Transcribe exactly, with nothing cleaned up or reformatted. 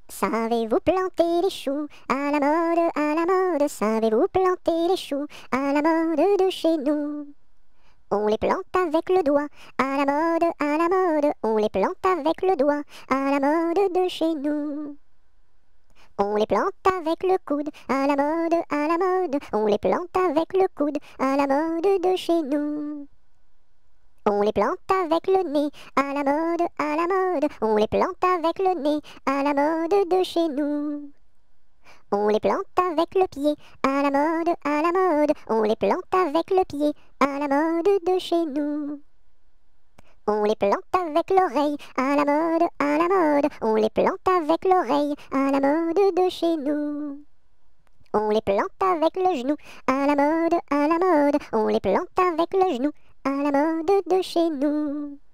Savez-vous planter les choux à la mode, à la mode? Savez-vous planter les choux à la mode de chez nous? On les plante avec le doigt, à la mode, à la mode. On les plante avec le doigt, à la mode de chez nous. On les plante avec le coude, à la mode, à la mode. On les plante avec le coude, à la mode de chez nous. On les plante avec le nez, à la mode, à la mode. On les plante avec le nez, à la mode de chez nous. On les plante avec le pied, à la mode, à la mode. On les plante avec le pied, à la mode de chez nous. On les plante avec l'oreille, à la mode, à la mode. On les plante avec l'oreille, à la mode de chez nous. On les plante avec le genou, à la mode, à la mode. On les plante avec le genou, à la mode de chez nous.